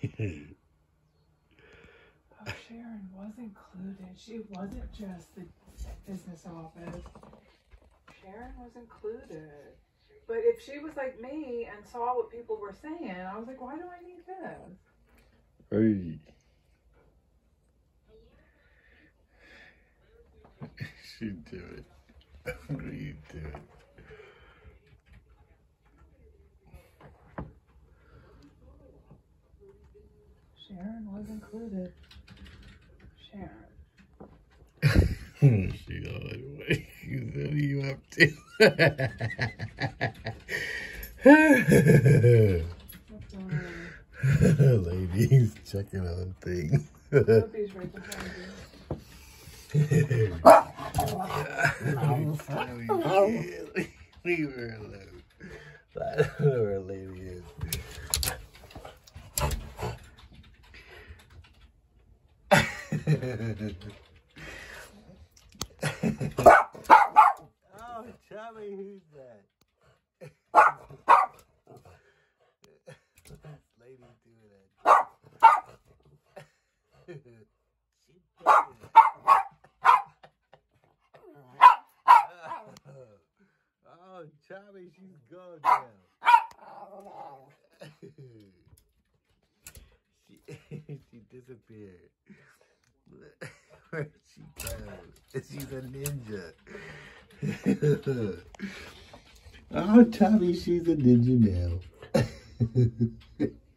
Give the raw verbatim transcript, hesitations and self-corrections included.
Oh, Sharon was included. She wasn't just the business office. Sharon was included. But if she was like me and saw what people were saying, I was like, why do I need this? Hey. She do it. What do you do? Sharon was included. Sharon. She all the way. What are you up to? Ladies checking on things. Tobey's right behind you. Leave her alone. I don't know where lady is. Oh, Tobey, who's that? Lady doing it. Oh, Tobey, she's gone now. she, she disappeared. Where'd she go? She's a ninja. Oh, Tobey, she's a ninja now.